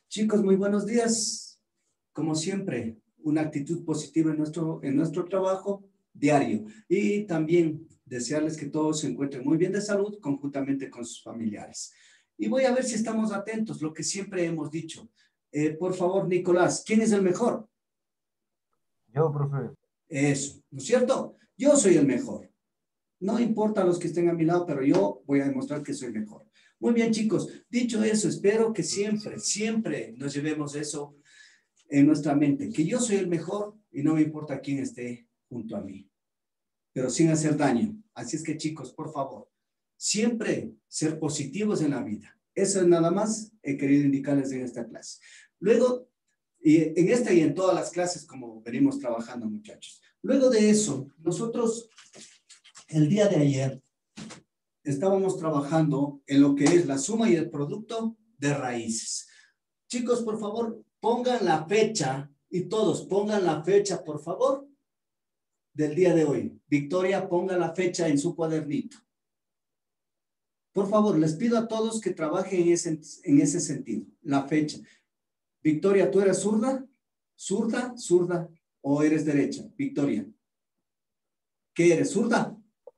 Chicos, muy buenos días. Como siempre, una actitud positiva en nuestro trabajo diario. Y también desearles que todos se encuentren muy bien de salud conjuntamente con sus familiares. Y voy a ver si estamos atentos, lo que siempre hemos dicho. Por favor, Nicolás, ¿quién es el mejor? Yo, profe. Eso, ¿no es cierto? Yo soy el mejor. No importa los que estén a mi lado, pero yo voy a demostrar que soy mejor. Muy bien, chicos. Dicho eso, espero que siempre nos llevemos eso en nuestra mente, que yo soy el mejor y no me importa quién esté junto a mí, pero sin hacer daño. Así es que, chicos, por favor, siempre ser positivos en la vida. Eso es nada más he querido indicarles en esta clase. Luego, y en esta y en todas las clases, como venimos trabajando, muchachos. Luego de eso, nosotros el día de ayer estábamos trabajando en lo que es la suma y el producto de raíces. Chicos, por favor, pongan la fecha y todos pongan la fecha, por favor, del día de hoy. Victoria, ponga la fecha en su cuadernito. Por favor, les pido a todos que trabajen en ese sentido, la fecha. Victoria, ¿tú eres zurda? ¿Zurda o eres derecha? Victoria. ¿Qué eres, zurda?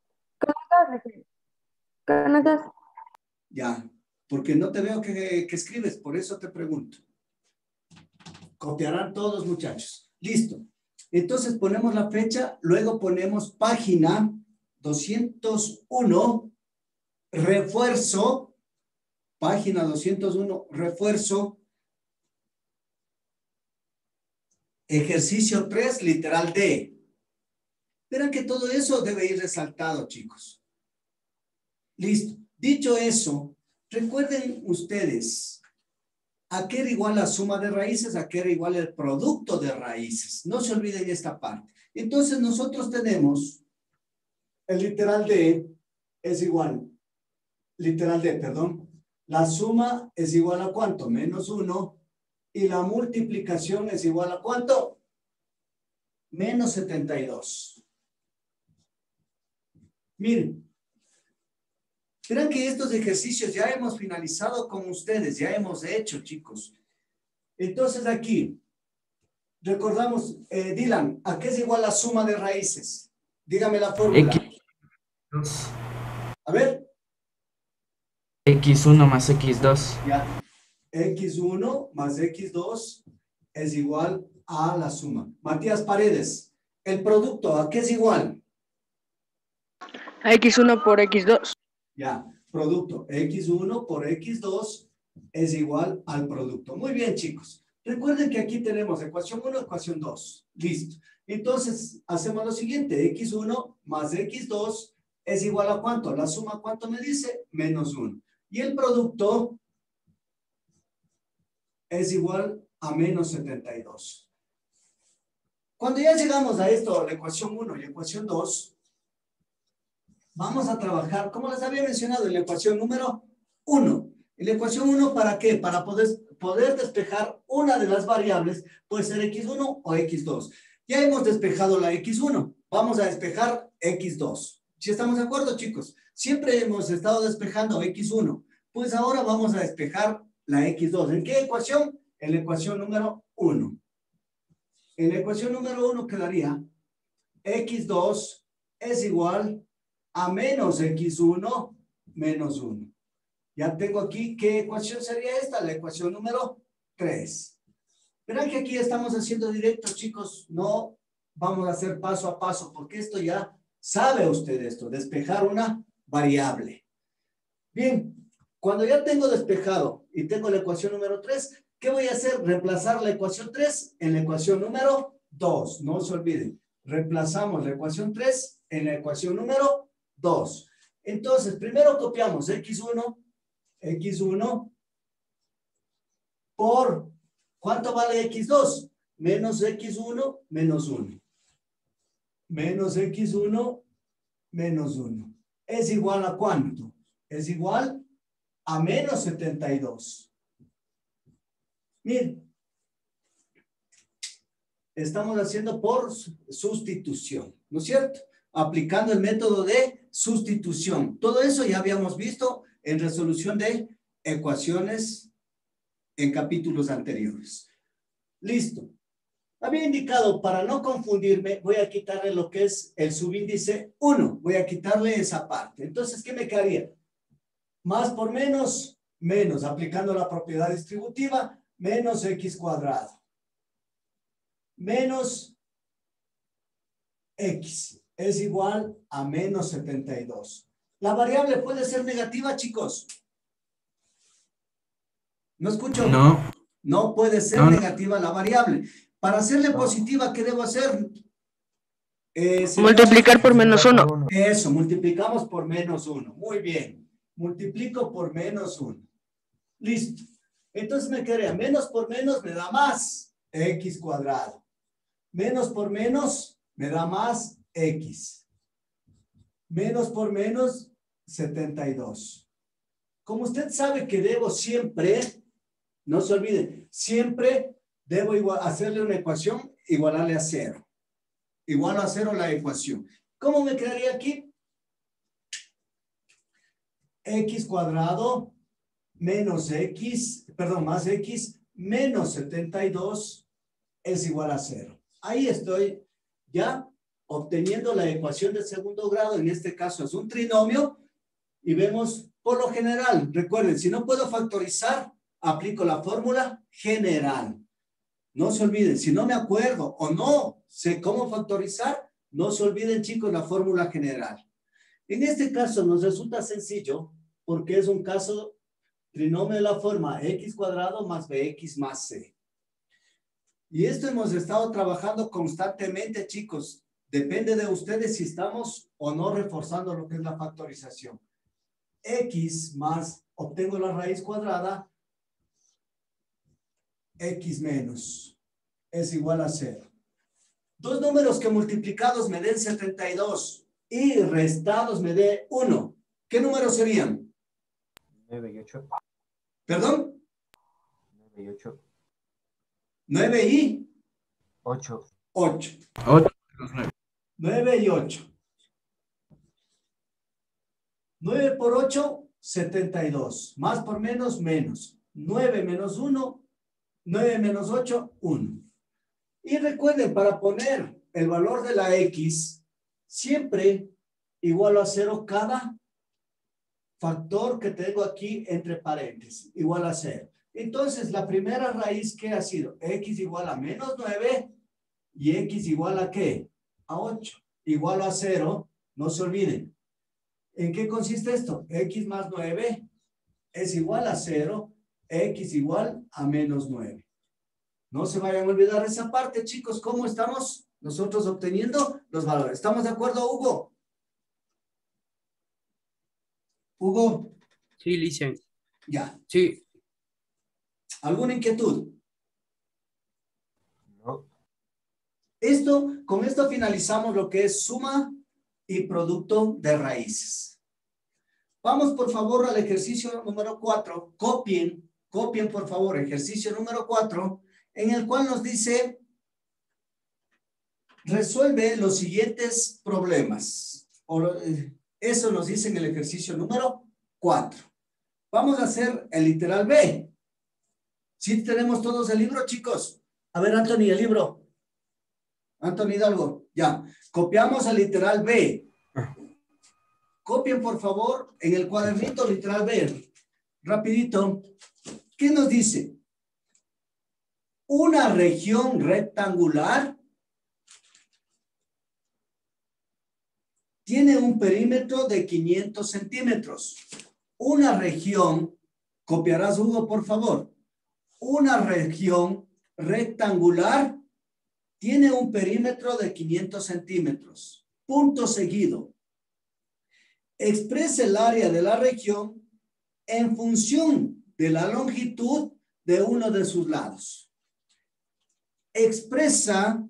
Con las dos. Ya, porque no te veo que escribes, por eso te pregunto. Copiarán todos, muchachos. Listo. Entonces ponemos la fecha, luego ponemos página 201, refuerzo, página 201, refuerzo, ejercicio 3, literal D. Verán que todo eso debe ir resaltado, chicos. Listo. Dicho eso, recuerden ustedes, ¿a qué era igual la suma de raíces? ¿A qué era igual el producto de raíces? No se olviden esta parte. Entonces nosotros tenemos el literal D es igual, literal D, perdón. La suma es igual a ¿cuánto? Menos 1. Y la multiplicación es igual a ¿cuánto? Menos 72. Miren. Verán que estos ejercicios ya hemos finalizado con ustedes, ya hemos hecho, chicos. Entonces aquí, recordamos, Dylan, ¿a qué es igual la suma de raíces? Dígame la fórmula. X2. A ver. X1 más X2. Ya. X1 más X2 es igual a la suma. Matías Paredes, el producto, ¿a qué es igual? A X1 por X2. Ya, producto X1 por X2 es igual al producto. Muy bien, chicos. Recuerden que aquí tenemos ecuación 1, ecuación 2. Listo. Entonces, hacemos lo siguiente. X1 más X2 es igual a ¿cuánto? La suma, ¿cuánto me dice? Menos 1. Y el producto es igual a menos 72. Cuando ya llegamos a esto, la ecuación 1 y ecuación 2, vamos a trabajar, como les había mencionado, en la ecuación número 1. En la ecuación 1, ¿para qué? Para poder despejar una de las variables, puede ser X1 o X2. Ya hemos despejado la X1, vamos a despejar X2. ¿Sí estamos de acuerdo, chicos? Siempre hemos estado despejando X1, pues ahora vamos a despejar la X2. ¿En qué ecuación? En la ecuación número 1. En la ecuación número 1 quedaría X2 es igual a menos X1 menos 1. Ya tengo aquí, ¿qué ecuación sería esta? La ecuación número 3. Verán que aquí estamos haciendo directo, chicos. No vamos a hacer paso a paso, porque esto ya sabe usted esto, despejar una variable. Bien, cuando ya tengo despejado y tengo la ecuación número 3, ¿qué voy a hacer? Reemplazar la ecuación 3 en la ecuación número 2. No se olviden. Reemplazamos la ecuación 3 en la ecuación número 2. Entonces, primero copiamos X1 por, ¿cuánto vale X2? Menos X1 menos 1. Menos X1 menos 1. ¿Es igual a cuánto? Es igual a menos 72. Miren. Estamos haciendo por sustitución, ¿no es cierto? Aplicando el método de sustitución. Todo eso ya habíamos visto en resolución de ecuaciones en capítulos anteriores. Listo. Había indicado, para no confundirme, voy a quitarle lo que es el subíndice 1. Voy a quitarle esa parte. Entonces, ¿qué me quedaría? Más por menos, menos, aplicando la propiedad distributiva, menos x cuadrado. Menos x es igual a menos 72. La variable puede ser negativa, chicos. ¿No escucho? No. No puede ser No. negativa la variable. Para hacerle positiva, ¿qué debo hacer? Multiplicar por menos 1. Eso, multiplicamos por menos 1. Muy bien. Multiplico por menos 1. Listo. Entonces me quedaría menos por menos me da más x cuadrado. Menos por menos me da más x. Menos por menos 72. Como usted sabe que debo siempre, no se olviden, siempre debo hacerle una ecuación, igualarle a 0. Igual a 0 la ecuación. ¿Cómo me quedaría aquí? X cuadrado menos x, perdón, más x menos 72 es igual a 0. Ahí estoy ya obteniendo la ecuación de segundo grado. En este caso es un trinomio y vemos por lo general. Recuerden, si no puedo factorizar, aplico la fórmula general. No se olviden, si no me acuerdo o no sé cómo factorizar, no se olviden, chicos, la fórmula general. En este caso nos resulta sencillo porque es un caso trinomio de la forma x cuadrado más bx más c. Y esto hemos estado trabajando constantemente, chicos. Depende de ustedes si estamos o no reforzando lo que es la factorización. X más, obtengo la raíz cuadrada, x menos, es igual a 0. Dos números que multiplicados me den 72 y restados me dé 1. ¿Qué números serían? 9 y 8. ¿Perdón? 9 y 8. 9 y 8. 8. 8. 9 y 8. 9 por 8, 72. Más por menos, menos. 9 menos 1, 9 menos 8, 1. Y recuerden, para poner el valor de la x, siempre igualo a 0 cada factor que tengo aquí entre paréntesis. Igual a 0. Entonces, la primera raíz, ¿qué ha sido? X igual a menos 9 y x igual a ¿qué? A 8. Igual a 0, no se olviden. ¿En qué consiste esto? X más 9 es igual a 0, x igual a menos 9. No se vayan a olvidar esa parte, chicos. ¿Cómo estamos nosotros obteniendo los valores? ¿Estamos de acuerdo, Hugo? Hugo. Sí, Licen. Ya. Sí. ¿Alguna inquietud? No. Con esto finalizamos lo que es suma y producto de raíces. Vamos, por favor, al ejercicio número 4. Copien, por favor, ejercicio número 4, en el cual nos dice, resuelve los siguientes problemas. Eso nos dice en el ejercicio número 4. Vamos a hacer el literal B. ¿Sí tenemos todos el libro, chicos? A ver, Anthony, el libro. Anthony Hidalgo, ya. Copiamos el literal B. Copien, por favor, en el cuadernito literal B. Rapidito. ¿Qué nos dice? Una región rectangular tiene un perímetro de 500 centímetros. Una región, copiarás, Hugo, por favor. Una región rectangular tiene un perímetro de 500 centímetros. Punto seguido. Expresa el área de la región en función de la longitud de uno de sus lados. Expresa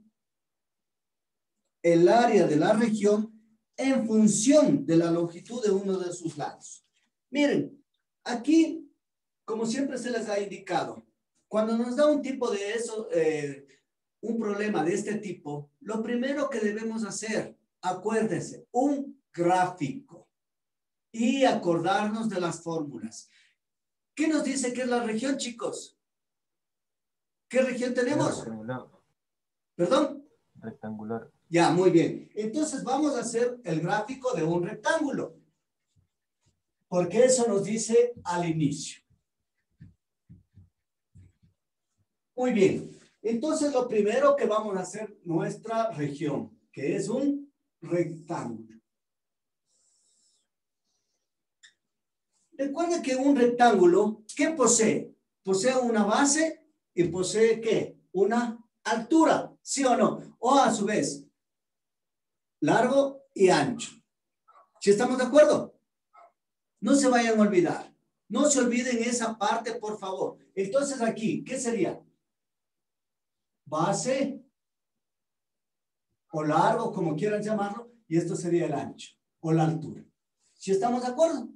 el área de la región en función de la longitud de uno de sus lados. Miren, aquí, como siempre se les ha indicado, cuando nos da un tipo de eso, un problema de este tipo, lo primero que debemos hacer, acuérdense, un gráfico y acordarnos de las fórmulas. ¿Qué nos dice que es la región, chicos? ¿Qué región tenemos? Rectangular. ¿Perdón? Rectangular. Ya, muy bien. Entonces vamos a hacer el gráfico de un rectángulo. Porque eso nos dice al inicio. Muy bien. Entonces lo primero que vamos a hacer nuestra región, que es un rectángulo. Recuerda que un rectángulo, ¿qué posee? Posee una base y posee ¿qué? Una altura, ¿sí o no? O a su vez, largo y ancho. ¿Sí estamos de acuerdo? No se vayan a olvidar. No se olviden esa parte, por favor. Entonces aquí, ¿qué sería? Base o largo, como quieran llamarlo, y esto sería el ancho o la altura. ¿Sí estamos de acuerdo?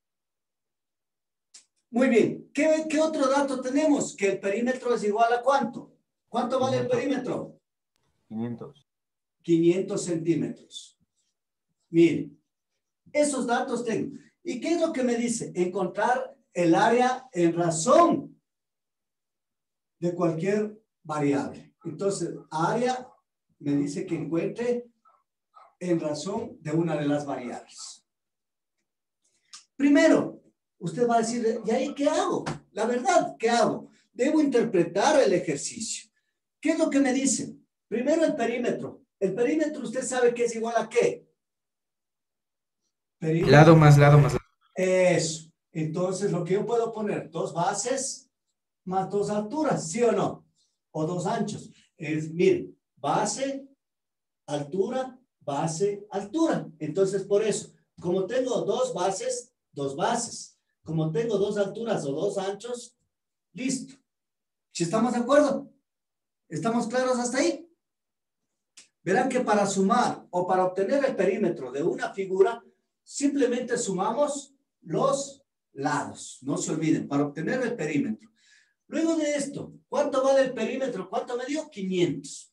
Muy bien. ¿Qué otro dato tenemos? Que el perímetro es igual a ¿cuánto? ¿Cuánto vale el 500. perímetro? 500. 500 centímetros. Miren, esos datos tengo. ¿Y qué es lo que me dice? Encontrar el área en razón de cualquier variable. Entonces, área me dice que encuentre en razón de una de las variables. Primero, usted va a decir, ¿y ahí qué hago? La verdad, ¿qué hago? Debo interpretar el ejercicio. ¿Qué es lo que me dice? Primero el perímetro. El perímetro, ¿usted sabe que es igual a qué? Perímetro. Lado más lado más lado. Eso. Entonces, lo que yo puedo poner, 2 bases más 2 alturas, ¿sí o no? O 2 anchos. Es, miren, base, altura, base, altura. Entonces, por eso, como tengo 2 bases, 2 bases. Como tengo 2 alturas o 2 anchos, listo. ¿Sí estamos de acuerdo? ¿Estamos claros hasta ahí? Verán que para sumar o para obtener el perímetro de una figura, simplemente sumamos los lados. No se olviden, para obtener el perímetro. Luego de esto, ¿cuánto vale el perímetro? ¿Cuánto me dio? 500.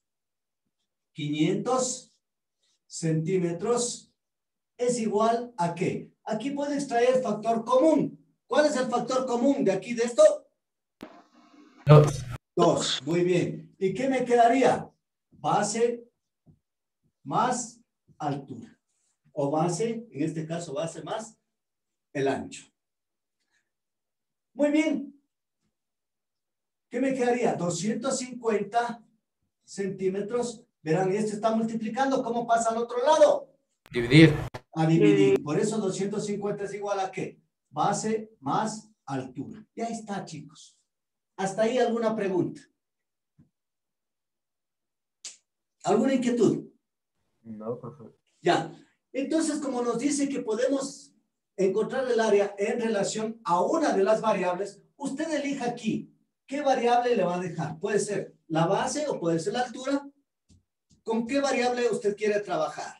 500 centímetros es igual a ¿qué? Aquí puedo extraer factor común. ¿Cuál es el factor común de aquí de esto? 2. 2. Muy bien. ¿Y qué me quedaría? Base más altura. O base, en este caso base más el ancho. Muy bien. ¿Qué me quedaría? 250 centímetros. Verán, este está multiplicando. ¿Cómo pasa al otro lado? Dividir. A dividir. Por eso 250 es igual a ¿qué? Base más altura. Ya está, chicos. ¿Hasta ahí alguna pregunta? ¿Alguna inquietud? No, profesor. Ya. Entonces, como nos dice que podemos encontrar el área en relación a una de las variables, usted elija aquí qué variable le va a dejar. Puede ser la base o puede ser la altura. ¿Con qué variable usted quiere trabajar?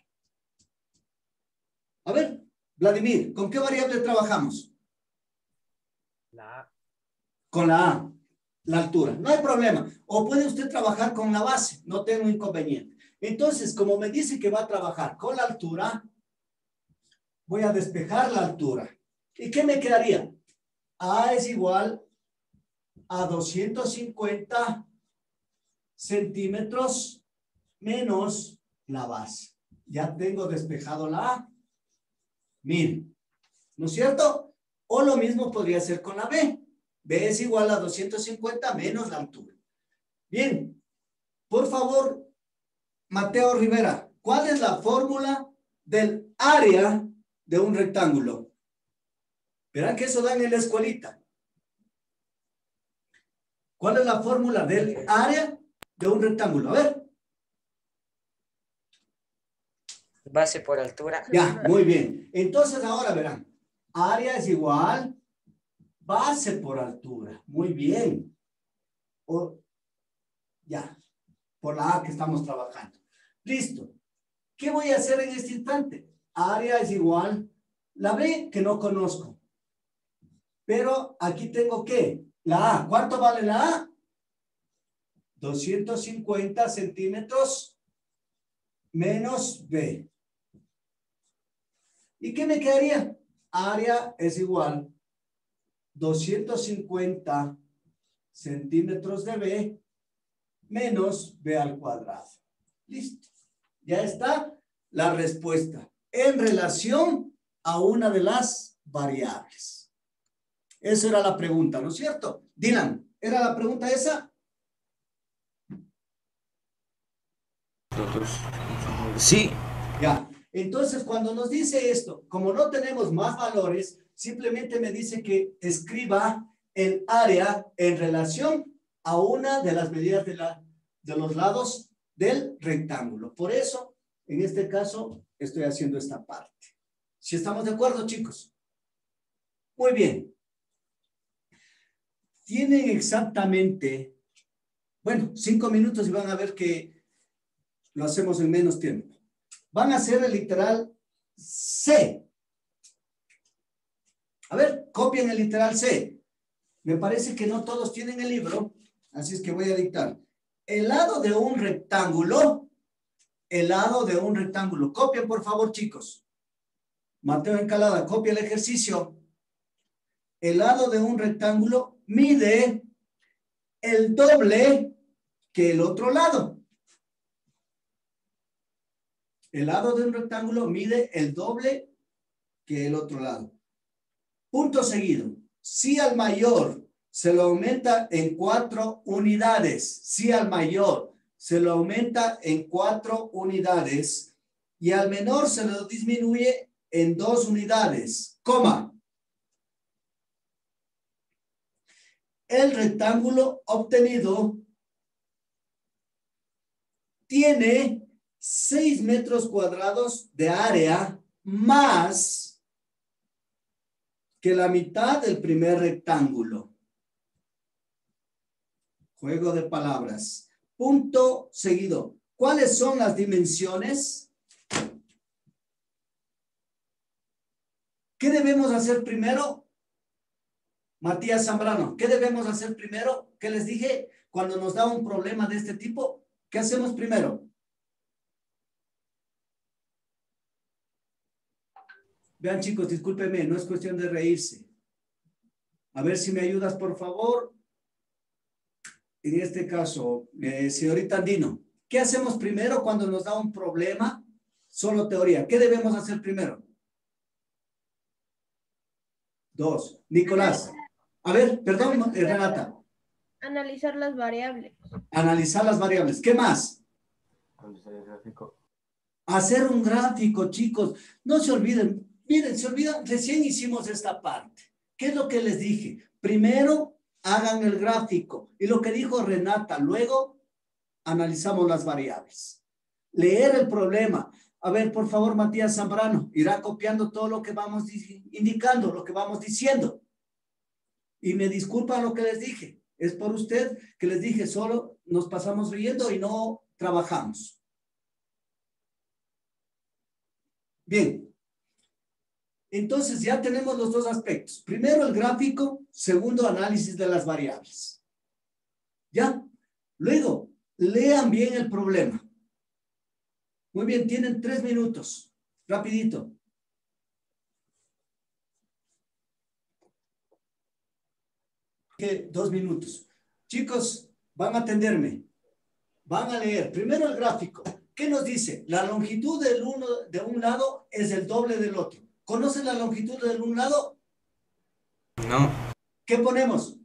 A ver, Vladimir, ¿con qué variable trabajamos? La A. Con la A, la altura. No hay problema. O puede usted trabajar con la base. No tengo inconveniente. Entonces, como me dice que va a trabajar con la altura, voy a despejar la altura. ¿Y qué me quedaría? A es igual a 250 centímetros menos la base. Ya tengo despejado la A. Miren, ¿no es cierto? O lo mismo podría ser con la B. B es igual a 250 menos la altura. Bien, por favor, Mateo Rivera, ¿cuál es la fórmula del área de un rectángulo? Verán que eso dan en la escuelita. ¿Cuál es la fórmula del área de un rectángulo? A ver. Base por altura. Ya, muy bien. Entonces ahora verán, área es igual base por altura. Muy bien. Ya, por la A que estamos trabajando. Listo. ¿Qué voy a hacer en este instante? Área es igual la B que no conozco. Pero aquí tengo ¿qué? La A. ¿Cuánto vale la A? 250 centímetros menos B. ¿Y qué me quedaría? Área es igual 250 centímetros de B menos b al cuadrado. Listo. Ya está la respuesta en relación a una de las variables. Esa era la pregunta, ¿no es cierto? Dylan, ¿era la pregunta esa? Sí. Ya. Entonces, cuando nos dice esto, como no tenemos más valores, simplemente me dice que escriba el área en relación a una de las medidas de los lados del rectángulo. Por eso, en este caso, estoy haciendo esta parte. ¿Sí estamos de acuerdo, chicos? Muy bien. Tienen exactamente, bueno, 5 minutos y van a ver que lo hacemos en menos tiempo. Van a hacer el literal C. A ver, copien el literal C. Me parece que no todos tienen el libro, así es que voy a dictar. El lado de un rectángulo, Copien, por favor, chicos. Mateo Encalada, copia el ejercicio. El lado de un rectángulo mide el doble que el otro lado. El lado de un rectángulo mide el doble que el otro lado. Punto seguido. Si al mayor se lo aumenta en 4 unidades, si al mayor se lo aumenta en 4 unidades y al menor se lo disminuye en 2 unidades, coma. El rectángulo obtenido tiene 6 metros cuadrados de área más que la mitad del primer rectángulo. Juego de palabras. Punto seguido. ¿Cuáles son las dimensiones? ¿Qué debemos hacer primero? Matías Zambrano, ¿qué debemos hacer primero? ¿Qué les dije? Cuando nos da un problema de este tipo, ¿qué hacemos primero? Vean, chicos, discúlpenme, no es cuestión de reírse. A ver si me ayudas, por favor. En este caso, señorita Andino, ¿qué hacemos primero cuando nos da un problema? Solo teoría. ¿Qué debemos hacer primero? 2. Nicolás. A ver, perdón, Renata. Analizar las variables. Analizar las variables. ¿Qué más? Analizar el gráfico. Hacer un gráfico, chicos. No se olviden. Miren, se olvidan, recién hicimos esta parte. ¿Qué es lo que les dije? Primero, hagan el gráfico. Y lo que dijo Renata, luego analizamos las variables. Leer el problema. A ver, por favor, Matías Zambrano, irá copiando todo lo que vamos indicando, lo que vamos diciendo. Y me disculpan lo que les dije. Es por usted que les dije, solo nos pasamos riendo y no trabajamos. Bien. Entonces ya tenemos los dos aspectos. Primero el gráfico, segundo análisis de las variables. ¿Ya? Luego, lean bien el problema. Muy bien, tienen 3 minutos. Rapidito. ¿Qué? 2 minutos. Chicos, van a atenderme. Van a leer. Primero el gráfico. ¿Qué nos dice? La longitud de un lado es el doble del otro. ¿Conocen la longitud de un lado? No. ¿Qué ponemos?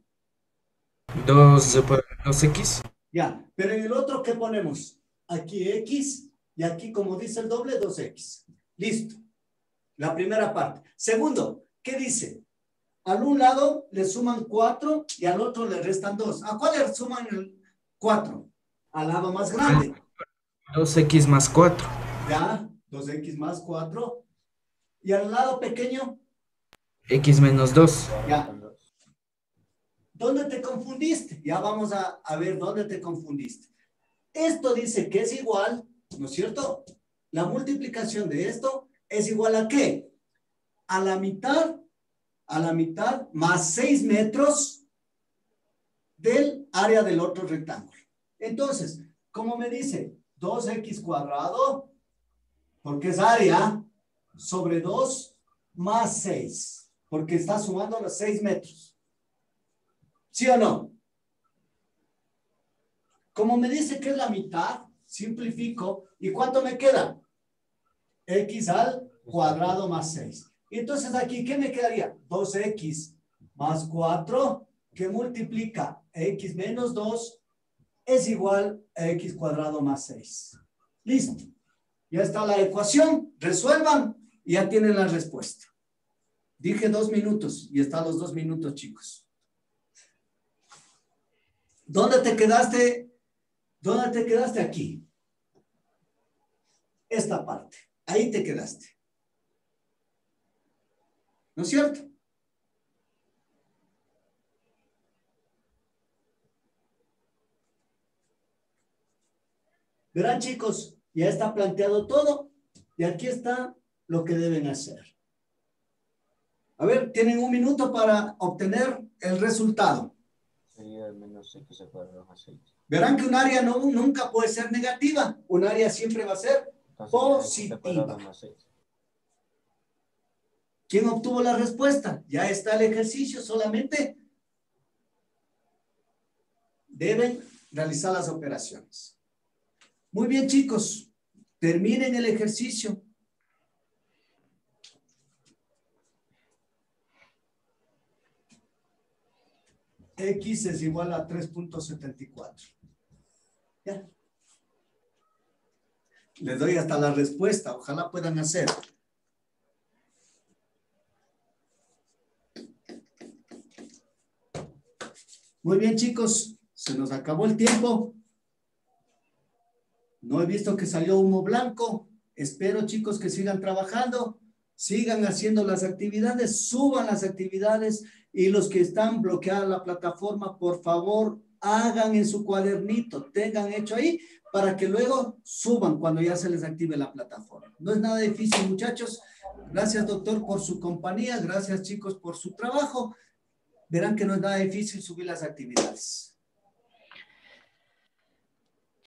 2x. Ya, pero en el otro, ¿qué ponemos? Aquí X y aquí, como dice el doble, 2X. Listo. La primera parte. Segundo, ¿qué dice? Al un lado le suman 4 y al otro le restan 2. ¿A cuál le suman el 4? Al lado más grande. 2x más 4. Ya, 2X más 4. ¿Y al lado pequeño? X menos 2. Ya. ¿Dónde te confundiste? Ya vamos a ver dónde te confundiste. Esto dice que es igual, ¿no es cierto? La multiplicación de esto es igual a ¿qué? A la mitad más 6 metros del área del otro rectángulo. Entonces, ¿cómo me dice? 2x cuadrado, porque es área, sobre 2 más 6, porque está sumando los 6 metros. ¿Sí o no? Como me dice que es la mitad, simplifico. ¿Y cuánto me queda? X al cuadrado más 6. Y entonces aquí, ¿qué me quedaría? 2x más 4, que multiplica x menos 2, es igual a x cuadrado más 6. Listo. Ya está la ecuación. Resuelvan y ya tienen la respuesta. Dije 2 minutos y están los 2 minutos, chicos. ¿Dónde te quedaste? ¿Dónde te quedaste? Aquí. Esta parte. Ahí te quedaste. ¿No es cierto? Verán, chicos, ya está planteado todo y aquí está lo que deben hacer. A ver, tienen 1 minuto para obtener el resultado. Sería menos x al cuadrado más 6. Verán que un área nunca puede ser negativa. Un área siempre va a ser positiva. ¿Quién obtuvo la respuesta? Ya está el ejercicio, solamente deben realizar las operaciones. Muy bien, chicos, terminen el ejercicio. X es igual a 3.74. Ya. Les doy hasta la respuesta, ojalá puedan hacer. Muy bien, chicos, se nos acabó el tiempo. No he visto que salió humo blanco. Espero, chicos, que sigan trabajando, sigan haciendo las actividades, suban las actividades y los que están bloqueados la plataforma, por favor, hagan en su cuadernito, tengan hecho ahí para que luego suban cuando ya se les active la plataforma. No es nada difícil, muchachos. Gracias, doctor, por su compañía. Gracias, chicos, por su trabajo. Verán que no es nada difícil subir las actividades.